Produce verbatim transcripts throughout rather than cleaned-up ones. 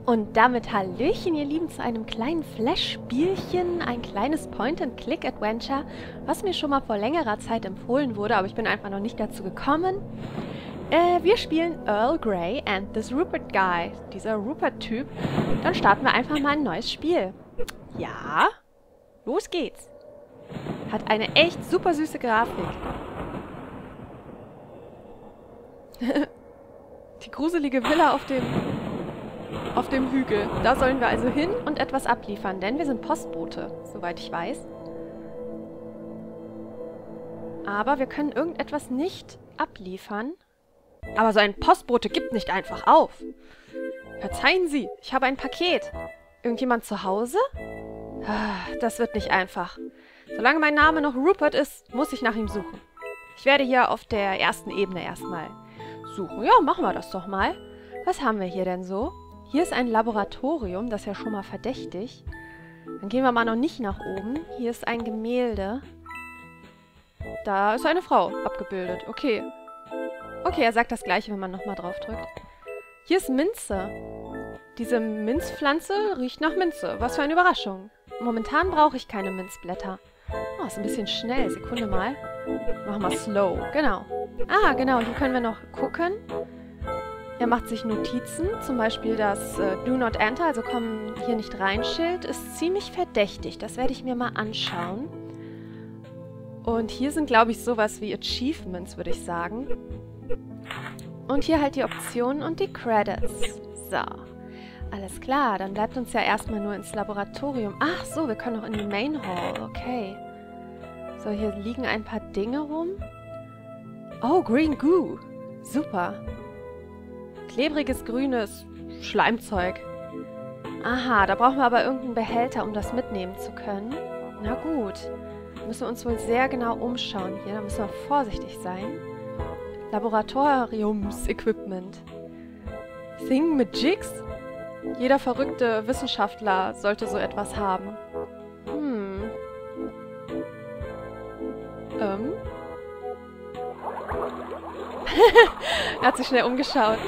Und damit Hallöchen, ihr Lieben, zu einem kleinen Flash-Spielchen, ein kleines Point-and-Click-Adventure, was mir schon mal vor längerer Zeit empfohlen wurde, aber ich bin einfach noch nicht dazu gekommen. Äh, wir spielen Earl Grey and this Rupert Guy, dieser Rupert-Typ. Dann starten wir einfach mal ein neues Spiel. Ja, los geht's. Hat eine echt super süße Grafik. Die gruselige Villa auf dem... auf dem Hügel. Da sollen wir also hin und etwas abliefern, denn wir sind Postbote, soweit ich weiß. Aber wir können irgendetwas nicht abliefern. Aber so ein Postbote gibt nicht einfach auf. Verzeihen Sie, ich habe ein Paket. Irgendjemand zu Hause? Das wird nicht einfach. Solange mein Name noch Rupert ist, muss ich nach ihm suchen. Ich werde hier auf der ersten Ebene erstmal suchen. Ja, machen wir das doch mal. Was haben wir hier denn so? Hier ist ein Laboratorium, das ist ja schon mal verdächtig. Dann gehen wir mal noch nicht nach oben. Hier ist ein Gemälde. Da ist eine Frau abgebildet. Okay. Okay, er sagt das Gleiche, wenn man nochmal drauf drückt. Hier ist Minze. Diese Minzpflanze riecht nach Minze. Was für eine Überraschung. Momentan brauche ich keine Minzblätter. Oh, ist ein bisschen schnell. Sekunde mal. Machen wir slow. Genau. Ah, genau. Hier können wir noch gucken. Er macht sich Notizen, zum Beispiel das äh, Do Not Enter, also komm hier nicht rein Schild, ist ziemlich verdächtig. Das werde ich mir mal anschauen. Und hier sind, glaube ich, sowas wie Achievements, würde ich sagen. Und hier halt die Optionen und die Credits. So, alles klar, dann bleibt uns ja erstmal nur ins Laboratorium. Ach so, wir können noch in die Main Hall, okay. So, hier liegen ein paar Dinge rum. Oh, Green Goo, super. Klebriges, grünes Schleimzeug. Aha, da brauchen wir aber irgendeinen Behälter, um das mitnehmen zu können. Na gut. Da müssen wir uns wohl sehr genau umschauen hier. Da müssen wir vorsichtig sein. Laboratoriums-Equipment. Thing mit Jigs? Jeder verrückte Wissenschaftler sollte so etwas haben. Hm. Ähm. Er hat sich schnell umgeschaut.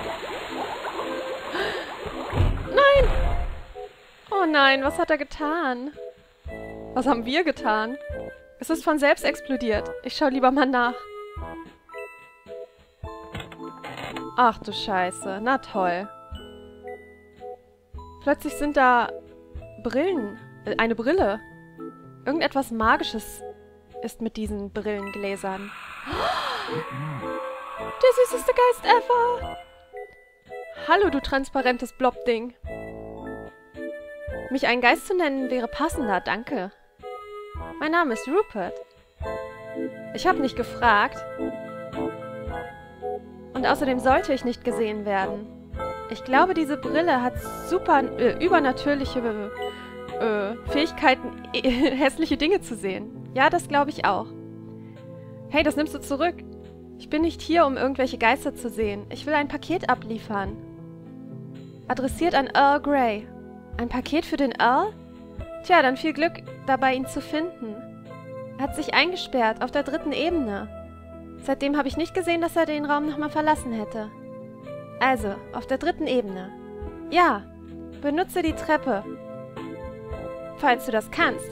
Nein! Oh nein, was hat er getan? Was haben wir getan? Es ist von selbst explodiert. Ich schaue lieber mal nach. Ach du Scheiße, na toll. Plötzlich sind da Brillen. Äh, eine Brille. Irgendetwas Magisches ist mit diesen Brillengläsern. Der süßeste Geist ever! Hallo, du transparentes Blob-Ding. Mich einen Geist zu nennen wäre passender, danke. Mein Name ist Rupert. Ich habe nicht gefragt. Und außerdem sollte ich nicht gesehen werden. Ich glaube, diese Brille hat super äh, übernatürliche äh, Fähigkeiten, äh, hässliche Dinge zu sehen. Ja, das glaube ich auch. Hey, das nimmst du zurück. Ich bin nicht hier, um irgendwelche Geister zu sehen. Ich will ein Paket abliefern. Adressiert an Earl Grey. Ein Paket für den Earl? Tja, dann viel Glück dabei, ihn zu finden. Er hat sich eingesperrt, auf der dritten Ebene. Seitdem habe ich nicht gesehen, dass er den Raum nochmal verlassen hätte. Also, auf der dritten Ebene. Ja, benutze die Treppe. Falls du das kannst.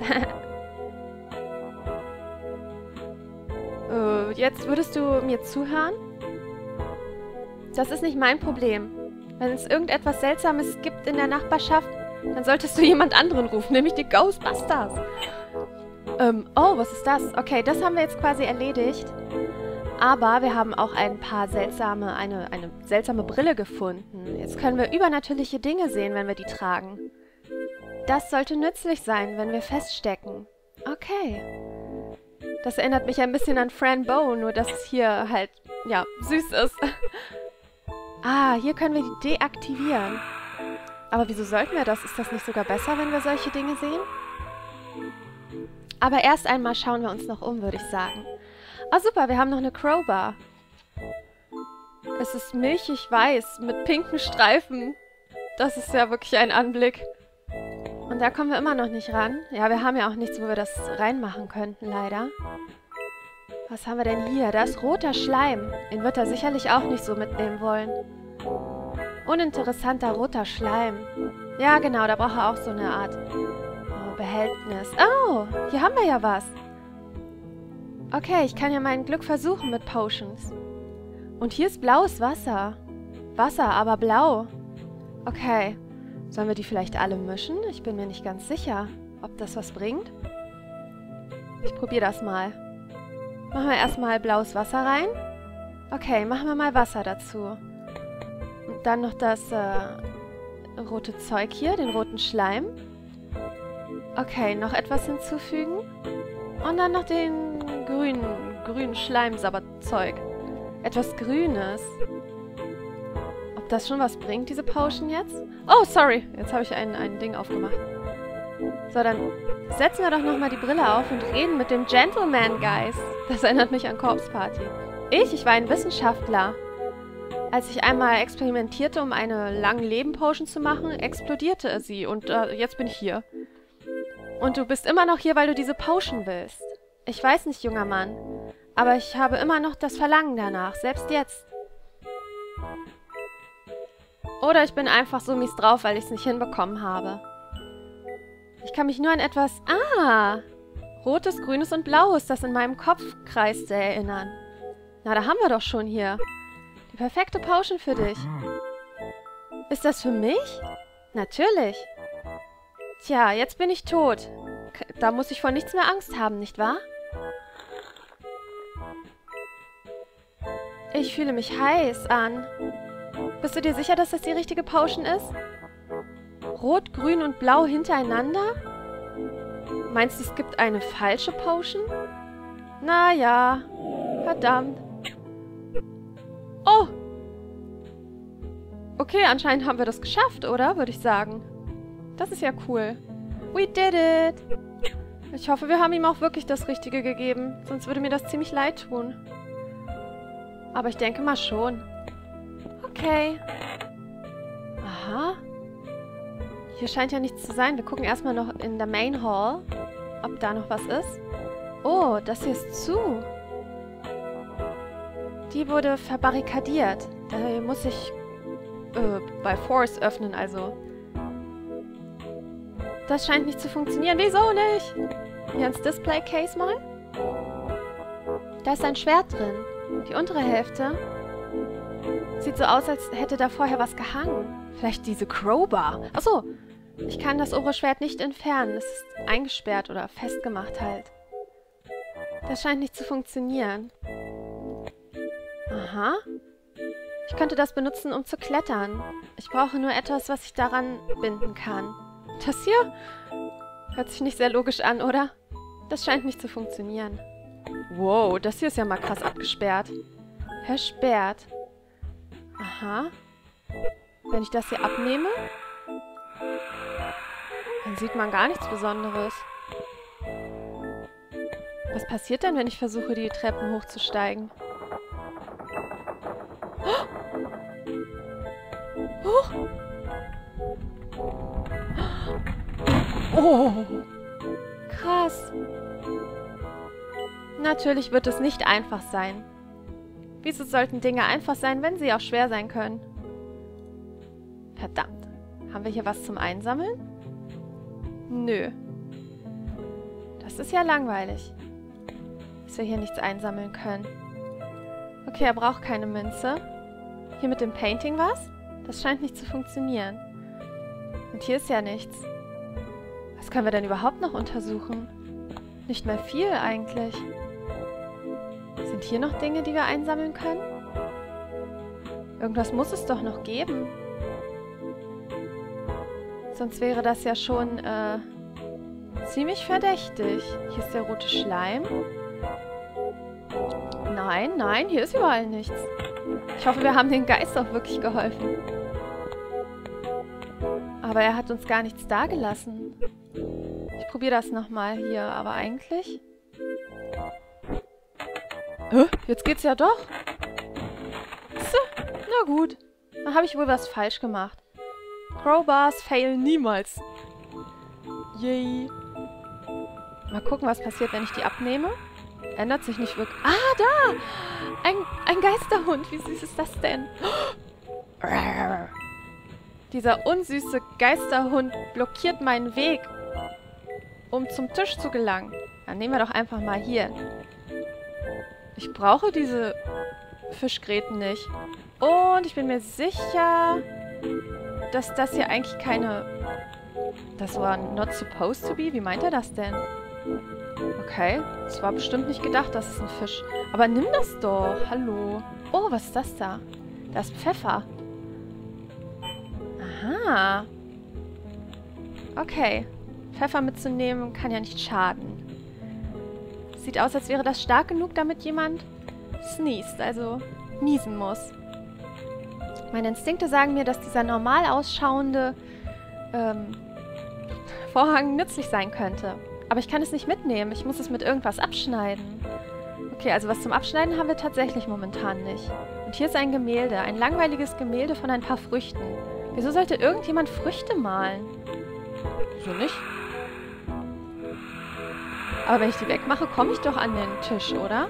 äh, jetzt würdest du mir zuhören? Das ist nicht mein Problem. Wenn es irgendetwas Seltsames gibt in der Nachbarschaft, dann solltest du jemand anderen rufen, nämlich die Ghostbusters. Ähm, oh, was ist das? Okay, das haben wir jetzt quasi erledigt. Aber wir haben auch ein paar seltsame, eine, eine seltsame Brille gefunden. Jetzt können wir übernatürliche Dinge sehen, wenn wir die tragen. Das sollte nützlich sein, wenn wir feststecken. Okay. Das erinnert mich ein bisschen an Fran Bow, nur dass es hier halt, ja, süß ist. Ah, hier können wir die deaktivieren. Aber wieso sollten wir das? Ist das nicht sogar besser, wenn wir solche Dinge sehen? Aber erst einmal schauen wir uns noch um, würde ich sagen. Ah, super, wir haben noch eine Crowbar. Es ist milchig weiß mit pinken Streifen. Das ist ja wirklich ein Anblick. Und da kommen wir immer noch nicht ran. Ja, wir haben ja auch nichts, wo wir das reinmachen könnten, leider. Was haben wir denn hier? Da ist roter Schleim. Den wird er sicherlich auch nicht so mitnehmen wollen. Uninteressanter roter Schleim. Ja, genau, da braucht er auch so eine Art oh, Behältnis. Oh, hier haben wir ja was. Okay, ich kann ja mein Glück versuchen mit Potions. Und hier ist blaues Wasser. Wasser, aber blau. Okay. Sollen wir die vielleicht alle mischen? Ich bin mir nicht ganz sicher, ob das was bringt. Ich probiere das mal. Machen wir erstmal blaues Wasser rein. Okay, machen wir mal Wasser dazu. Und dann noch das äh, rote Zeug hier, den roten Schleim. Okay, noch etwas hinzufügen. Und dann noch den grünen, grünen Schleimsabberzeug. Etwas Grünes. Ob das schon was bringt, diese Potion jetzt? Oh, sorry. Jetzt habe ich ein, ein Ding aufgemacht. So, dann setzen wir doch nochmal die Brille auf und reden mit dem Gentleman-Geist. Das erinnert mich an Corpse Party. Ich, ich war ein Wissenschaftler. Als ich einmal experimentierte, um eine Lang-Leben-Potion zu machen, explodierte sie. Und äh, jetzt bin ich hier. Und du bist immer noch hier, weil du diese Potion willst. Ich weiß nicht, junger Mann. Aber ich habe immer noch das Verlangen danach. Selbst jetzt. Oder ich bin einfach so mies drauf, weil ich es nicht hinbekommen habe. Ich kann mich nur an etwas... Ah! Rotes, Grünes und Blaues, das in meinem Kopf kreiste, erinnern. Na, da haben wir doch schon hier. Die perfekte Potion für dich. Ist das für mich? Natürlich. Tja, jetzt bin ich tot. Da muss ich vor nichts mehr Angst haben, nicht wahr? Ich fühle mich heiß an. Bist du dir sicher, dass das die richtige Potion ist? Rot, Grün und Blau hintereinander? Meinst du, es gibt eine falsche Potion? Naja, verdammt. Oh! Okay, anscheinend haben wir das geschafft, oder? Würde ich sagen. Das ist ja cool. We did it! Ich hoffe, wir haben ihm auch wirklich das Richtige gegeben. Sonst würde mir das ziemlich leid tun. Aber ich denke mal schon. Okay. Aha. Hier scheint ja nichts zu sein. Wir gucken erstmal noch in der Main Hall, ob da noch was ist. Oh, das hier ist zu. Die wurde verbarrikadiert. Da muss ich äh, bei Force öffnen, also. Das scheint nicht zu funktionieren. Wieso nicht? Hier ins Display-Case mal. Da ist ein Schwert drin. Die untere Hälfte sieht so aus, als hätte da vorher was gehangen. Vielleicht diese Crowbar. Achso, ich kann das obere Schwert nicht entfernen. Es ist eingesperrt oder festgemacht halt. Das scheint nicht zu funktionieren. Aha. Ich könnte das benutzen, um zu klettern. Ich brauche nur etwas, was ich daran binden kann. Das hier? Hört sich nicht sehr logisch an, oder? Das scheint nicht zu funktionieren. Wow, das hier ist ja mal krass abgesperrt. Versperrt. Aha. Wenn ich das hier abnehme, dann sieht man gar nichts Besonderes. Was passiert denn, wenn ich versuche, die Treppen hochzusteigen? Huch! Oh! Krass! Natürlich wird es nicht einfach sein. Wieso sollten Dinge einfach sein, wenn sie auch schwer sein können? Verdammt. Haben wir hier was zum Einsammeln? Nö. Das ist ja langweilig. Dass wir hier nichts einsammeln können. Okay, er braucht keine Münze. Hier mit dem Painting was? Das scheint nicht zu funktionieren. Und hier ist ja nichts. Was können wir denn überhaupt noch untersuchen? Nicht mehr viel eigentlich. Sind hier noch Dinge, die wir einsammeln können? Irgendwas muss es doch noch geben. Sonst wäre das ja schon äh, ziemlich verdächtig. Hier ist der rote Schleim. Nein, nein, hier ist überall nichts. Ich hoffe, wir haben dem Geist auch wirklich geholfen. Aber er hat uns gar nichts dagelassen. Ich probiere das nochmal hier, aber eigentlich... Hä? Jetzt geht's ja doch. Tse, na gut. Dann habe ich wohl was falsch gemacht. Crowbars failen niemals. Yay. Mal gucken, was passiert, wenn ich die abnehme. Ändert sich nicht wirklich... Ah, da! Ein, ein Geisterhund. Wie süß ist das denn? Dieser unsüße Geisterhund blockiert meinen Weg, um zum Tisch zu gelangen. Dann nehmen wir doch einfach mal hier. Ich brauche diese Fischgräten nicht. Und ich bin mir sicher, dass das hier eigentlich keine... Das war not supposed to be? Wie meint er das denn? Okay, es war bestimmt nicht gedacht, dass es ein Fisch... Aber nimm das doch. Hallo. Oh, was ist das da? Da ist Pfeffer. Aha. Okay. Pfeffer mitzunehmen kann ja nicht schaden. Sieht aus, als wäre das stark genug, damit jemand sneezed, also niesen muss. Meine Instinkte sagen mir, dass dieser normal ausschauende ähm, Vorhang nützlich sein könnte. Aber ich kann es nicht mitnehmen. Ich muss es mit irgendwas abschneiden. Okay, also was zum Abschneiden haben wir tatsächlich momentan nicht. Und hier ist ein Gemälde. Ein langweiliges Gemälde von ein paar Früchten. Wieso sollte irgendjemand Früchte malen? Wieso nicht? Aber wenn ich die wegmache, komme ich doch an den Tisch, oder?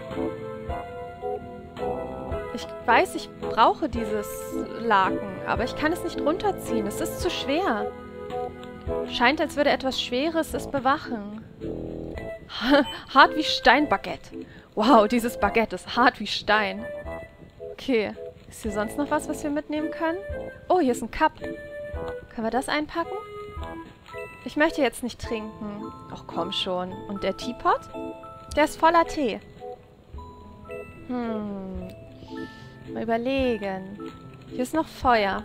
Ich weiß, ich brauche dieses Laken, aber ich kann es nicht runterziehen. Es ist zu schwer. Scheint, als würde etwas Schweres es bewachen. Hart wie Steinbaguette. Wow, dieses Baguette ist hart wie Stein. Okay. Ist hier sonst noch was, was wir mitnehmen können? Oh, hier ist ein Cup. Können wir das einpacken? Ich möchte jetzt nicht trinken. Ach, komm schon. Und der Teapot? Der ist voller Tee. Hm. Mal überlegen. Hier ist noch Feuer.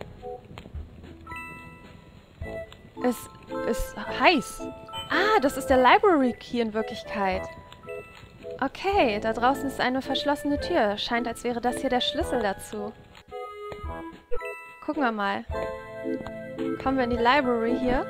Es ist heiß. Ah, das ist der Library Key in Wirklichkeit. Okay, da draußen ist eine verschlossene Tür. Scheint, als wäre das hier der Schlüssel dazu. Gucken wir mal. Kommen wir in die Library hier.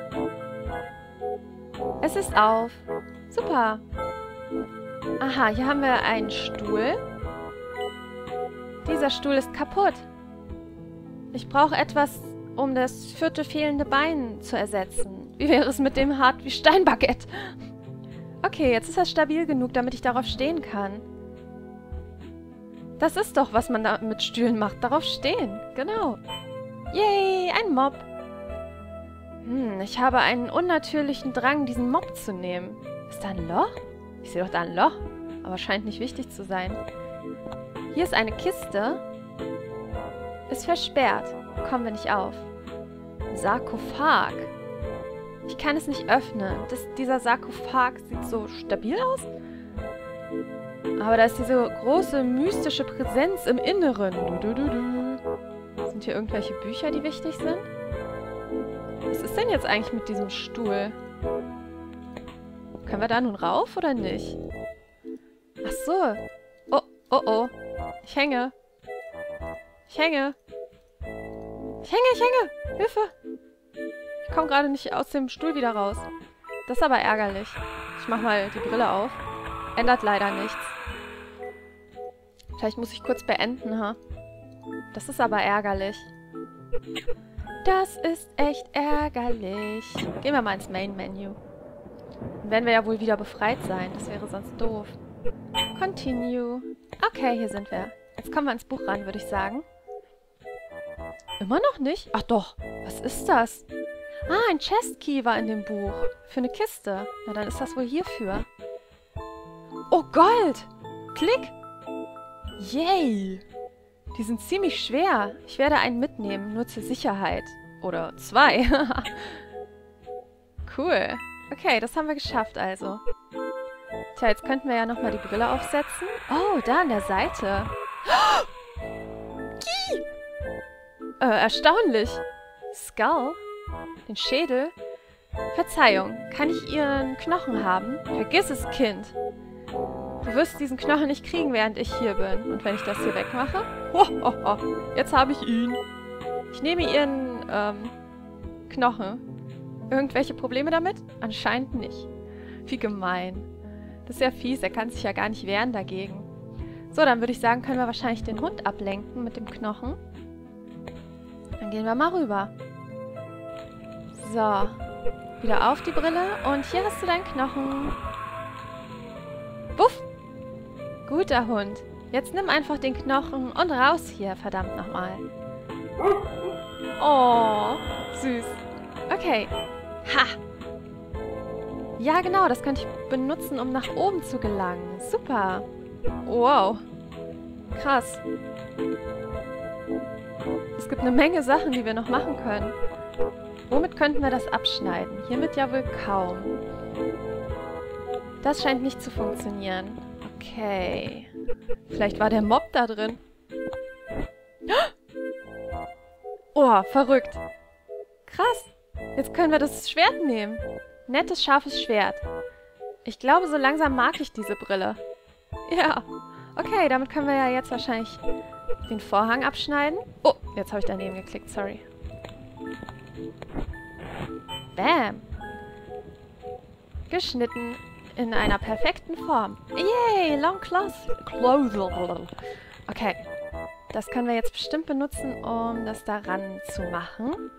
Es ist auf. Super. Aha, hier haben wir einen Stuhl. Dieser Stuhl ist kaputt. Ich brauche etwas, um das vierte fehlende Bein zu ersetzen. Wie wäre es mit dem hart wie Steinbaguette? Okay, jetzt ist das stabil genug, damit ich darauf stehen kann. Das ist doch, was man da mit Stühlen macht. Darauf stehen. Genau. Yay, ein Mob. Hm, ich habe einen unnatürlichen Drang, diesen Mob zu nehmen. Ist da ein Loch? Ich sehe doch da ein Loch. Aber scheint nicht wichtig zu sein. Hier ist eine Kiste. Ist versperrt. Kommen wir nicht auf. Sarkophag. Ich kann es nicht öffnen. Das, dieser Sarkophag sieht so stabil aus. Aber da ist diese große mystische Präsenz im Inneren. Du, du, du, du. Sind hier irgendwelche Bücher, die wichtig sind? Was ist denn jetzt eigentlich mit diesem Stuhl? Können wir da nun rauf oder nicht? Ach so. Oh, oh, oh. Ich hänge. Ich hänge. Ich hänge, ich hänge. Hilfe. Ich komme gerade nicht aus dem Stuhl wieder raus. Das ist aber ärgerlich. Ich mach mal die Brille auf. Ändert leider nichts. Vielleicht muss ich kurz beenden, ha? Das ist aber ärgerlich. Das ist echt ärgerlich. Gehen wir mal ins Main-Menü. Dann werden wir ja wohl wieder befreit sein. Das wäre sonst doof. Continue. Okay, hier sind wir. Jetzt kommen wir ins Buch ran, würde ich sagen. Immer noch nicht? Ach doch. Was ist das? Ah, ein Chestkey war in dem Buch. Für eine Kiste. Na, dann ist das wohl hierfür. Oh, Gold! Klick! Yay! Die sind ziemlich schwer. Ich werde einen mitnehmen, nur zur Sicherheit. Oder zwei. Cool. Okay, das haben wir geschafft also. Tja, jetzt könnten wir ja nochmal die Brille aufsetzen. Oh, da an der Seite. Äh, erstaunlich. Skull? Den Schädel? Verzeihung, kann ich Ihren Knochen haben? Vergiss es, Kind. Du wirst diesen Knochen nicht kriegen, während ich hier bin. Und wenn ich das hier wegmache? Ho, ho, ho. Jetzt habe ich ihn. Ich nehme Ihren, ähm, Knochen. Irgendwelche Probleme damit? Anscheinend nicht. Wie gemein. Das ist ja fies, er kann sich ja gar nicht wehren dagegen. So, dann würde ich sagen, können wir wahrscheinlich den Hund ablenken mit dem Knochen. Dann gehen wir mal rüber. So. Wieder auf die Brille. Und hier hast du deinen Knochen. Wuff. Guter Hund. Jetzt nimm einfach den Knochen und raus hier, verdammt nochmal. Oh, süß. Okay. Ha! Ja, genau, das könnte ich benutzen, um nach oben zu gelangen. Super. Wow. Krass. Es gibt eine Menge Sachen, die wir noch machen können. Womit könnten wir das abschneiden? Hiermit ja wohl kaum. Das scheint nicht zu funktionieren. Okay. Vielleicht war der Mob da drin. Oh, verrückt. Krass. Jetzt können wir das Schwert nehmen. Nettes, scharfes Schwert. Ich glaube, so langsam mag ich diese Brille. Ja. Okay, damit können wir ja jetzt wahrscheinlich den Vorhang abschneiden. Oh, jetzt habe ich daneben geklickt, sorry. Bam. Geschnitten in einer perfekten Form. Yay, long cloth. Okay. Das können wir jetzt bestimmt benutzen, um das daran zu machen.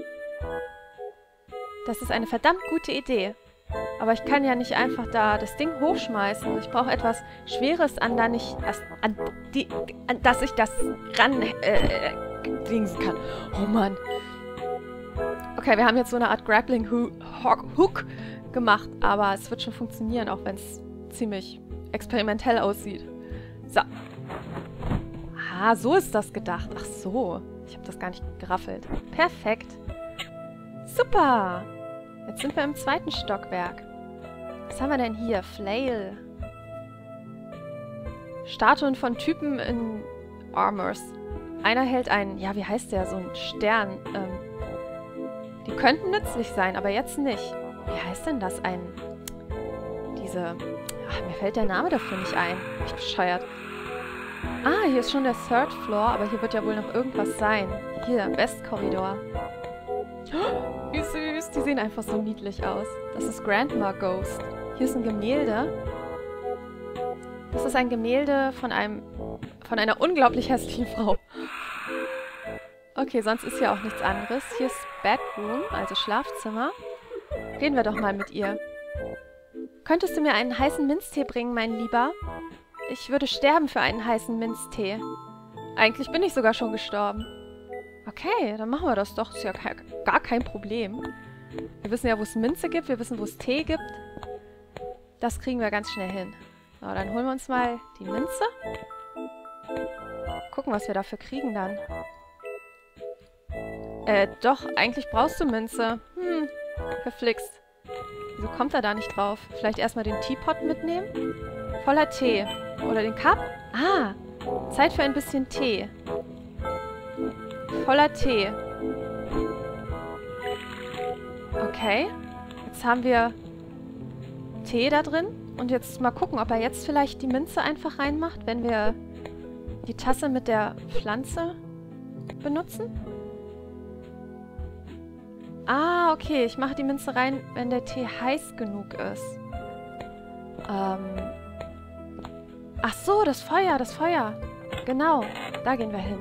Das ist eine verdammt gute Idee. Aber ich kann ja nicht einfach da das Ding hochschmeißen. Ich brauche etwas Schweres, an, da nicht, an, die, an das ich das ran äh, dingsen kann. Oh Mann. Okay, wir haben jetzt so eine Art Grappling-Hook gemacht, aber es wird schon funktionieren, auch wenn es ziemlich experimentell aussieht. So. Ah, so ist das gedacht. Ach so. Ich habe das gar nicht geraffelt. Perfekt. Super. Jetzt sind wir im zweiten Stockwerk. Was haben wir denn hier? Flail. Statuen von Typen in Armors. Einer hält einen, ja, wie heißt der? So ein Stern. Ähm, die könnten nützlich sein, aber jetzt nicht. Wie heißt denn das? Ein... Diese... Ach, mir fällt der Name dafür nicht ein. Ich bin bescheuert. Ah, hier ist schon der Third Floor, aber hier wird ja wohl noch irgendwas sein. Hier, Westkorridor. Oh, wie süß. Die sehen einfach so niedlich aus. Das ist Grandma Ghost. Hier ist ein Gemälde. Das ist ein Gemälde von einem... von einer unglaublich hässlichen Frau. Okay, sonst ist hier auch nichts anderes. Hier ist Bedroom, also Schlafzimmer. Reden wir doch mal mit ihr. Könntest du mir einen heißen Minztee bringen, mein Lieber? Ich würde sterben für einen heißen Minztee. Eigentlich bin ich sogar schon gestorben. Okay, dann machen wir das doch. Ist ja gar kein Problem. Wir wissen ja, wo es Minze gibt. Wir wissen, wo es Tee gibt. Das kriegen wir ganz schnell hin. So, dann holen wir uns mal die Minze. Gucken, was wir dafür kriegen dann. Äh, doch, eigentlich brauchst du Minze. Hm, verflixt. Wieso kommt er da nicht drauf? Vielleicht erstmal den Teapot mitnehmen? Voller Tee. Oder den Cup? Ah, Zeit für ein bisschen Tee. Voller Tee. Okay. Jetzt haben wir Tee da drin. Und jetzt mal gucken, ob er jetzt vielleicht die Minze einfach reinmacht, wenn wir die Tasse mit der Pflanze benutzen. Ah, okay. Ich mache die Minze rein, wenn der Tee heiß genug ist. Ähm... Ach so, das Feuer, das Feuer. Genau, da gehen wir hin.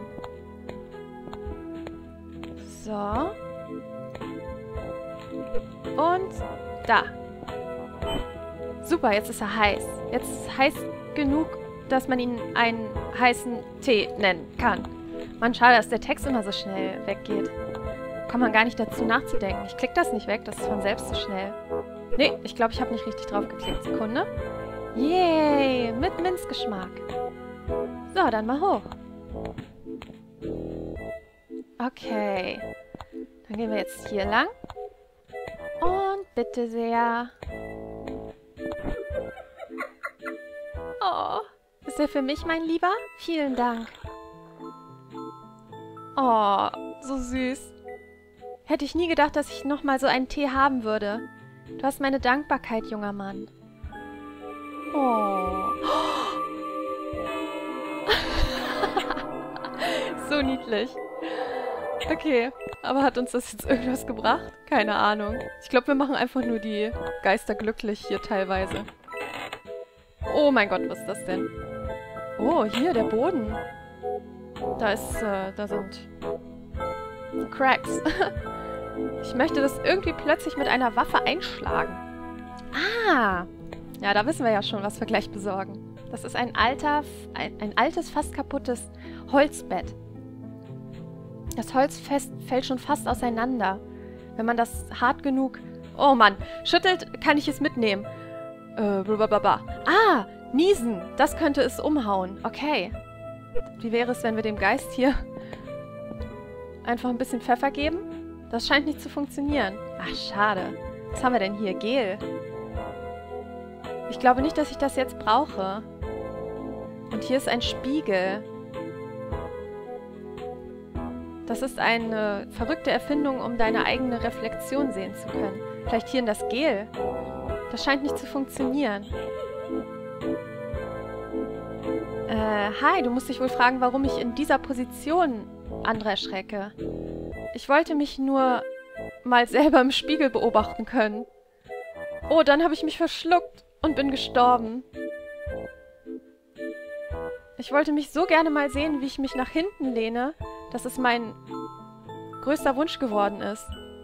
So. Und da. Super, jetzt ist er heiß. Jetzt ist es heiß genug, dass man ihn einen heißen Tee nennen kann. Mann, schade, dass der Text immer so schnell weggeht. Kommt man gar nicht dazu nachzudenken. Ich klicke das nicht weg, das ist von selbst so schnell. Nee, ich glaube, ich habe nicht richtig drauf geklickt. Sekunde. Yay, mit Minzgeschmack. So, dann mal hoch. Okay. Dann gehen wir jetzt hier lang. Und bitte sehr. Oh, ist der für mich, mein Lieber? Vielen Dank. Oh, so süß. Hätte ich nie gedacht, dass ich nochmal so einen Tee haben würde. Du hast meine Dankbarkeit, junger Mann. Oh. So niedlich. Okay, aber hat uns das jetzt irgendwas gebracht? Keine Ahnung. Ich glaube, wir machen einfach nur die Geister glücklich hier teilweise. Oh mein Gott, was ist das denn? Oh, hier, der Boden. Da ist, äh, da sind Cracks. Ich möchte das irgendwie plötzlich mit einer Waffe einschlagen. Ah! Ja, da wissen wir ja schon, was wir gleich besorgen. Das ist ein alter, ein, ein altes, fast kaputtes Holzbett. Das Holz fest, fällt schon fast auseinander. Wenn man das hart genug... Oh Mann, schüttelt, kann ich es mitnehmen. Äh, blablabla. Ah, niesen. Das könnte es umhauen. Okay. Wie wäre es, wenn wir dem Geist hier einfach ein bisschen Pfeffer geben? Das scheint nicht zu funktionieren. Ach, schade. Was haben wir denn hier? Gel. Ich glaube nicht, dass ich das jetzt brauche. Und hier ist ein Spiegel. Das ist eine verrückte Erfindung, um deine eigene Reflexion sehen zu können. Vielleicht hier in das Gel. Das scheint nicht zu funktionieren. Äh, hi, du musst dich wohl fragen, warum ich in dieser Position andere erschrecke. Ich wollte mich nur mal selber im Spiegel beobachten können. Oh, dann habe ich mich verschluckt und bin gestorben. Ich wollte mich so gerne mal sehen, wie ich mich nach hinten lehne, dass es mein größter Wunsch geworden ist.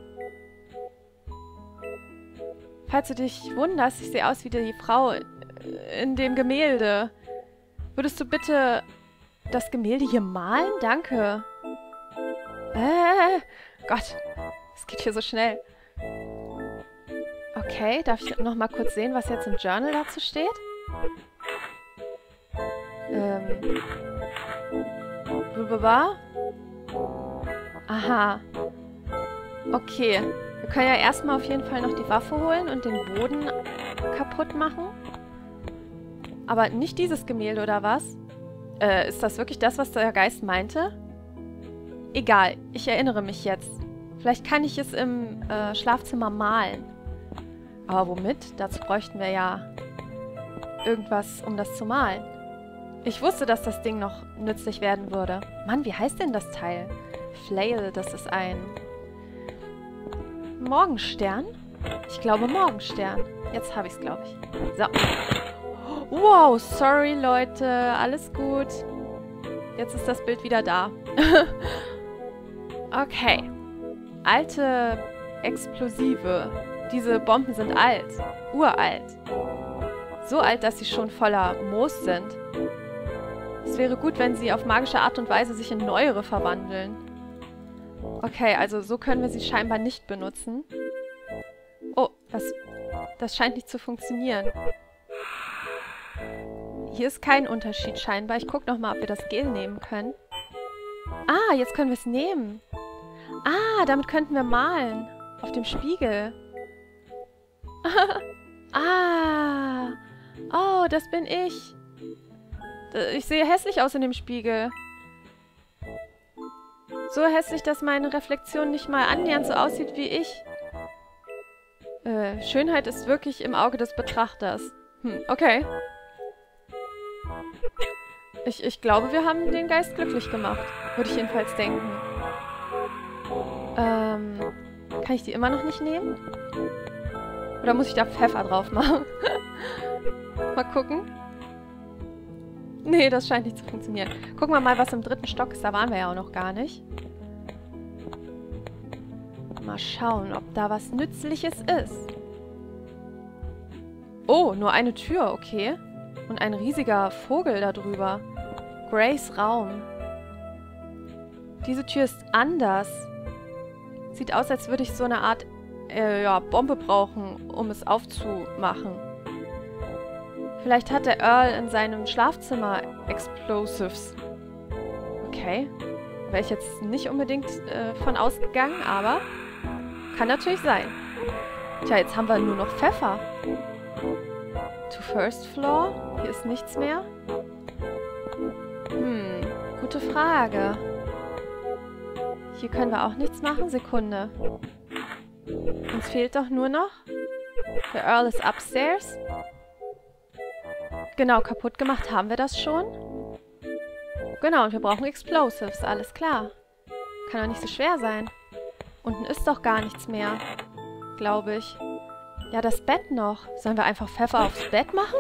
Falls du dich wunderst, ich sehe aus wie die Frau in dem Gemälde. Würdest du bitte das Gemälde hier malen? Danke. Äh, Gott, es geht hier so schnell. Okay, darf ich noch mal kurz sehen, was jetzt im Journal dazu steht? Ähm. Blablabla. Aha. Okay. Wir können ja erstmal auf jeden Fall noch die Waffe holen und den Boden kaputt machen. Aber nicht dieses Gemälde, oder was? Äh, ist das wirklich das, was der Geist meinte? Egal, ich erinnere mich jetzt. Vielleicht kann ich es im äh, Schlafzimmer malen. Aber womit? Dazu bräuchten wir ja irgendwas, um das zu malen. Ich wusste, dass das Ding noch nützlich werden würde. Mann, wie heißt denn das Teil? Flail, das ist ein Morgenstern? Ich glaube Morgenstern. Jetzt habe ich es, glaube ich. So. Wow, sorry, Leute. Alles gut. Jetzt ist das Bild wieder da. Okay. Alte Explosive. Diese Bomben sind alt. Uralt. So alt, dass sie schon voller Moos sind. Es wäre gut, wenn sie auf magische Art und Weise sich in neuere verwandeln. Okay, also so können wir sie scheinbar nicht benutzen. Oh, das, das scheint nicht zu funktionieren. Hier ist kein Unterschied scheinbar. Ich gucke nochmal, ob wir das Gel nehmen können. Ah, jetzt können wir es nehmen. Ah, damit könnten wir malen. Auf dem Spiegel. Ah. Oh, das bin ich. Ich sehe hässlich aus in dem Spiegel. So hässlich, dass meine Reflexion nicht mal annähernd so aussieht wie ich. Äh, Schönheit ist wirklich im Auge des Betrachters. Hm, okay. Ich, ich glaube, wir haben den Geist glücklich gemacht. Würde ich jedenfalls denken. Ähm, kann ich die immer noch nicht nehmen? Oder muss ich da Pfeffer drauf machen? Mal gucken. Nee, das scheint nicht zu funktionieren. Gucken wir mal, was im dritten Stock ist. Da waren wir ja auch noch gar nicht. Mal schauen, ob da was Nützliches ist. Oh, nur eine Tür, okay. Und ein riesiger Vogel da drüber. Grays Raum. Diese Tür ist anders. Sieht aus, als würde ich so eine Art äh, ja, Bombe brauchen, um es aufzumachen. Vielleicht hat der Earl in seinem Schlafzimmer Explosives. Okay. Wäre ich jetzt nicht unbedingt äh, von ausgegangen, aber kann natürlich sein. Tja, jetzt haben wir nur noch Pfeffer. To first floor? Hier ist nichts mehr. Hm, gute Frage. Hier können wir auch nichts machen. Sekunde. Uns fehlt doch nur noch. Der Earl ist upstairs. Genau, kaputt gemacht haben wir das schon. Genau, und wir brauchen Explosives. Alles klar. Kann doch nicht so schwer sein. Unten ist doch gar nichts mehr. Glaube ich. Ja, das Bett noch. Sollen wir einfach Pfeffer aufs Bett machen?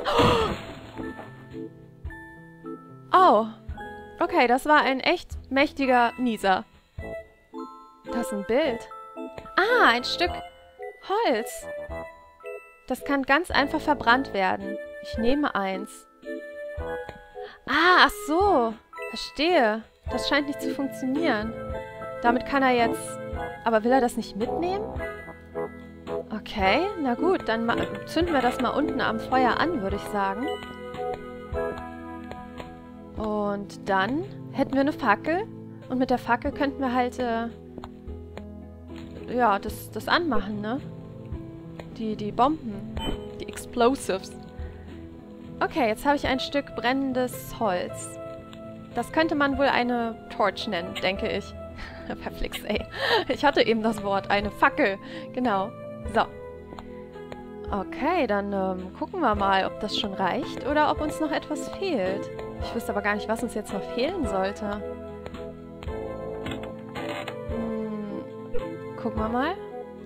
Oh. Okay, das war ein echt mächtiger Nieser. Das ist ein Bild. Ah, ein Stück Holz. Das kann ganz einfach verbrannt werden. Ich nehme eins. Ah, ach so. Verstehe. Das scheint nicht zu funktionieren. Damit kann er jetzt... Aber will er das nicht mitnehmen? Okay, na gut, dann zünden wir das mal unten am Feuer an, würde ich sagen. Und dann hätten wir eine Fackel. Und mit der Fackel könnten wir halt, äh, ja, das, das anmachen, ne? Die, die Bomben. Die Explosives. Okay, jetzt habe ich ein Stück brennendes Holz. Das könnte man wohl eine Torch nennen, denke ich. Verflixt, ey. Ich hatte eben das Wort. Eine Fackel. Genau. So. Okay, dann ähm, gucken wir mal, ob das schon reicht oder ob uns noch etwas fehlt. Ich wüsste aber gar nicht, was uns jetzt noch fehlen sollte. Hm, gucken wir mal.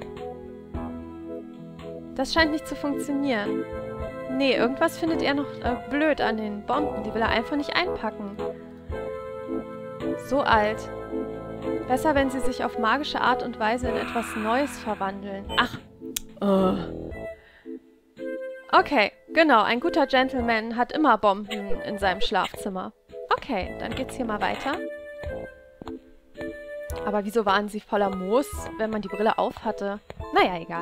Das scheint nicht zu funktionieren. Nee, irgendwas findet er noch äh, blöd an den Bomben. Die will er einfach nicht einpacken. So alt. Besser, wenn sie sich auf magische Art und Weise in etwas Neues verwandeln. Ach. Uh. Okay, genau. Ein guter Gentleman hat immer Bomben in seinem Schlafzimmer. Okay, dann geht's hier mal weiter. Aber wieso waren sie voller Moos, wenn man die Brille auf hatte? Naja, egal.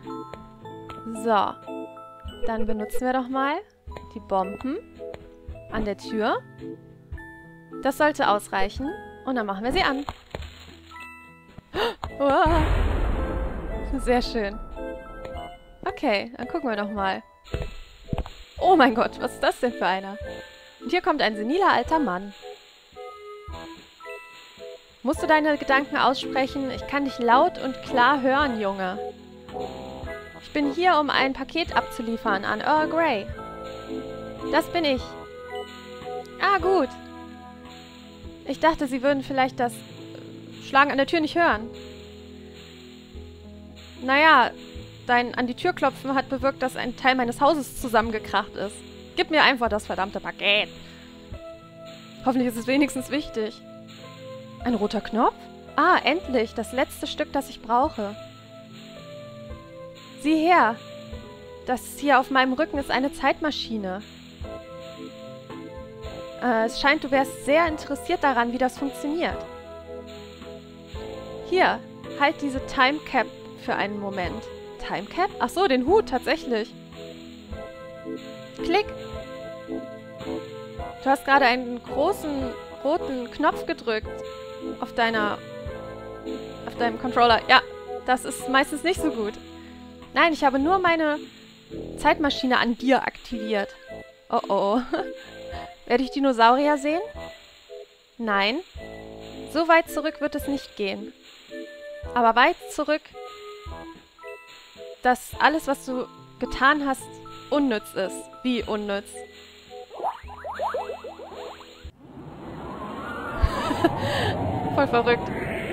So. Dann benutzen wir doch mal die Bomben an der Tür. Das sollte ausreichen. Und dann machen wir sie an. Wow. Sehr schön. Okay, dann gucken wir doch mal. Oh mein Gott, was ist das denn für einer? Und hier kommt ein seniler alter Mann. Musst du deine Gedanken aussprechen? Ich kann dich laut und klar hören, Junge. Ich bin hier, um ein Paket abzuliefern an Earl Grey. Das bin ich. Ah, gut. Ich dachte, sie würden vielleicht das Schlagen an der Tür nicht hören. Naja, dein an die Tür klopfen hat bewirkt, dass ein Teil meines Hauses zusammengekracht ist. Gib mir einfach das verdammte Paket. Hoffentlich ist es wenigstens wichtig. Ein roter Knopf? Ah, endlich. Das letzte Stück, das ich brauche. Sieh her. Das hier auf meinem Rücken ist eine Zeitmaschine. Äh, es scheint, du wärst sehr interessiert daran, wie das funktioniert. Hier, halt diese Time Cap für einen Moment. Time Cap? Ach so, den Hut, tatsächlich. Klick. Du hast gerade einen großen roten Knopf gedrückt auf deiner auf deinem Controller. Ja, das ist meistens nicht so gut. Nein, ich habe nur meine Zeitmaschine an dir aktiviert. Oh oh. Werde ich Dinosaurier sehen? Nein. So weit zurück wird es nicht gehen. Aber weit zurück, dass alles, was du getan hast, unnütz ist. Wie unnütz? Voll verrückt.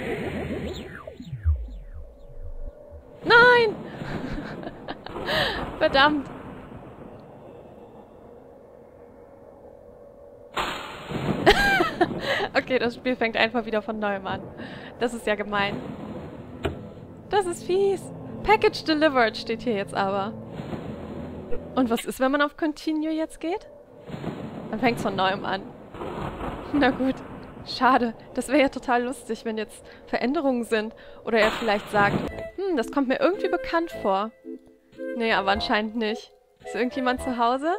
Nein! Verdammt. Okay, das Spiel fängt einfach wieder von neuem an. Das ist ja gemein. Das ist fies. Package delivered steht hier jetzt aber. Und was ist, wenn man auf Continue jetzt geht? Dann fängt es von neuem an. Na gut. Schade. Das wäre ja total lustig, wenn jetzt Veränderungen sind. Oder er vielleicht sagt, hm, das kommt mir irgendwie bekannt vor. Nee, aber anscheinend nicht. Ist irgendjemand zu Hause?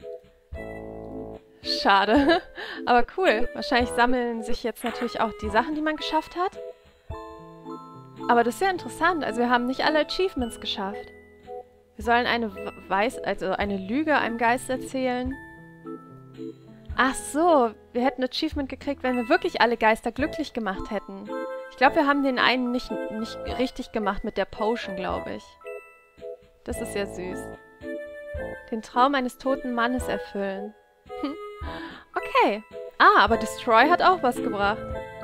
Schade. Aber cool. Wahrscheinlich sammeln sich jetzt natürlich auch die Sachen, die man geschafft hat. Aber das ist sehr interessant. Also wir haben nicht alle Achievements geschafft. Wir sollen eine Weiß, also eine Lüge einem Geist erzählen. Ach so, wir hätten ein Achievement gekriegt, wenn wir wirklich alle Geister glücklich gemacht hätten. Ich glaube, wir haben den einen nicht, nicht richtig gemacht mit der Potion, glaube ich. Das ist ja süß. Den Traum eines toten Mannes erfüllen. Okay. Ah, aber Destroy hat auch was gebracht.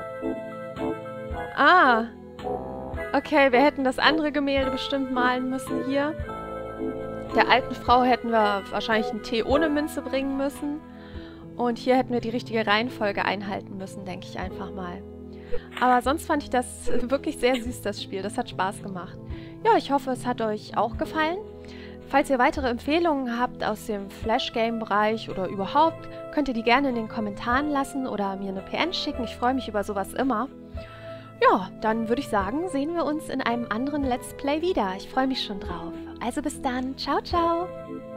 Ah. Okay, wir hätten das andere Gemälde bestimmt malen müssen hier. Der alten Frau hätten wir wahrscheinlich einen Tee ohne Münze bringen müssen. Und hier hätten wir die richtige Reihenfolge einhalten müssen, denke ich einfach mal. Aber sonst fand ich das wirklich sehr süß, das Spiel. Das hat Spaß gemacht. Ja, ich hoffe, es hat euch auch gefallen. Falls ihr weitere Empfehlungen habt aus dem Flash-Game-Bereich oder überhaupt, könnt ihr die gerne in den Kommentaren lassen oder mir eine P N schicken. Ich freue mich über sowas immer. Ja, dann würde ich sagen, sehen wir uns in einem anderen Let's Play wieder. Ich freue mich schon drauf. Also bis dann. Ciao, ciao.